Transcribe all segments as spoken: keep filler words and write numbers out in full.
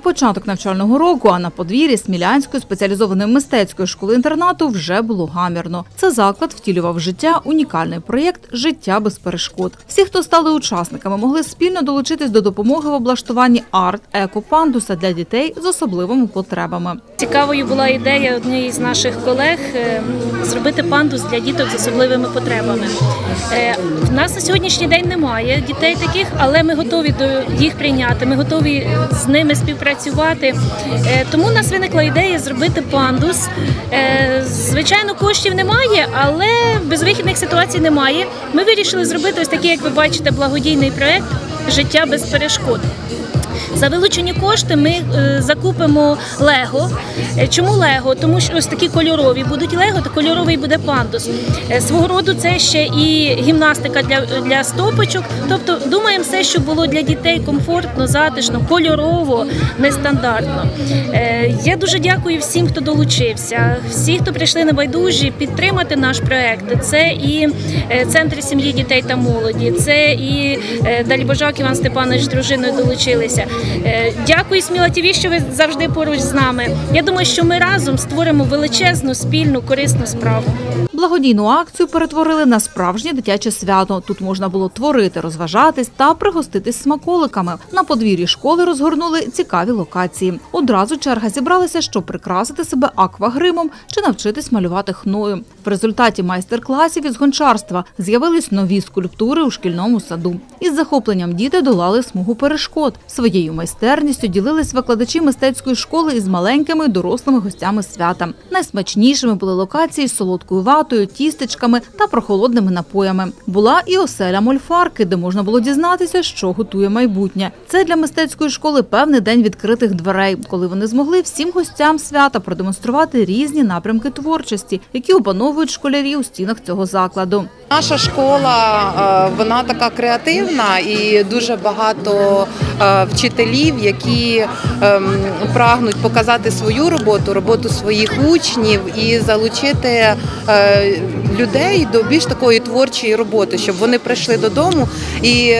початок навчального року, а на подвір'ї Смілянської спеціалізованої мистецької школи-інтернату вже було гамірно. Це заклад втілював в життя унікальний проєкт «Життя без перешкод». Всі, хто стали учасниками, могли спільно долучитись до допомоги в облаштуванні арт-еко-пандуса для дітей з особливими потребами. Цікавою була ідея однієї з наших колег зробити пандус для діток з особливими потребами. В нас на сьогоднішній день немає дітей таких, але ми готові до їх прийняти, ми готові з ними співпрацювати. Тому у нас виникла ідея зробити пандус. Звичайно, коштів немає, але безвихідних ситуацій немає. Ми вирішили зробити ось такий, як ви бачите, благодійний проєкт «Життя без перешкод». За вилучені кошти ми закупимо лего. Чому лего? Тому що ось такі кольорові будуть лего, то кольоровий буде пандус. Свого роду це ще і гімнастика для, для стопочок. Тобто думаємо все, щоб було для дітей комфортно, затишно, кольорово, нестандартно. Я дуже дякую всім, хто долучився, всі, хто прийшли небайдужі підтримати наш проєкт. Це і Центр сім'ї, дітей та молоді, це і Далібожак Іван Степанович з дружиною долучилися. Дякую, Сміла ТВ, що ви завжди поруч з нами. Я думаю, що ми разом створимо величезну, спільну, корисну справу. Благодійну акцію перетворили на справжнє дитяче свято. Тут можна було творити, розважатись та пригоститись смаколиками. На подвір'ї школи розгорнули цікаві локації. Одразу черга зібралася, щоб прикрасити себе аквагримом чи навчитись малювати хною. В результаті майстер-класів із гончарства з'явились нові скульптури у шкільному саду. Із захопленням діти долали смугу перешкод. Своєю майстерністю ділились викладачі мистецької школи із маленькими дорослими гостями свята. Найсмачнішими були локації з солодкою ватою, тістечками та прохолодними напоями. Була і оселя мольфарки, де можна було дізнатися, що готує майбутнє. Це для мистецької школи певний день відкритих дверей, коли вони змогли всім гостям свята продемонструвати різні напрямки творчості, які опановують школярі у стінах цього закладу. Наша школа, вона така креативна і дуже багато вчителів, які прагнуть показати свою роботу, роботу своїх учнів і залучити людей до більш такої творчої роботи, щоб вони прийшли додому і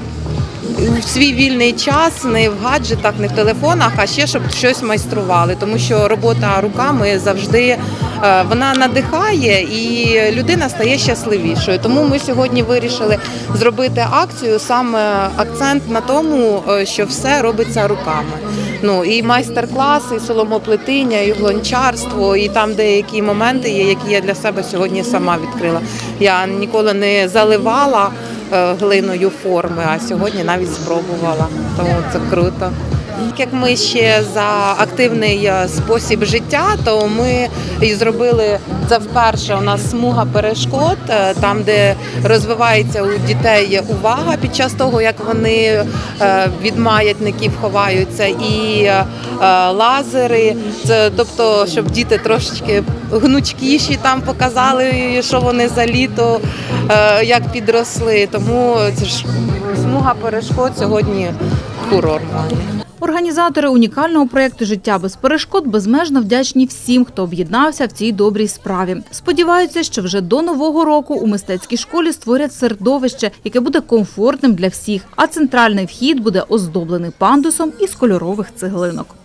в свій вільний час не в гаджетах, не в телефонах, а ще щоб щось майстрували, тому що робота руками завжди вона надихає і людина стає щасливішою. Тому ми сьогодні вирішили зробити акцію, саме акцент на тому, що все робиться руками. Ну і майстер-класи, і соломоплетіння, і гончарство, і там деякі моменти є, які я для себе сьогодні сама відкрила. Я ніколи не заливала глиною форми, а сьогодні навіть спробувала, тому це круто. Як ми ще за активний спосіб життя, то ми і зробили це вперше. У нас смуга перешкод, там, де розвивається у дітей увага під час того, як вони від маятників ховаються, і лазери, це, тобто, щоб діти трошечки гнучкіші там показали, що вони за літо, як підросли. Тому це ж смуга перешкод сьогодні фурор має. Організатори унікального проєкту «Життя без перешкод» безмежно вдячні всім, хто об'єднався в цій добрій справі. Сподіваються, що вже до Нового року у мистецькій школі створять середовище, яке буде комфортним для всіх, а центральний вхід буде оздоблений пандусом із кольорових цеглинок.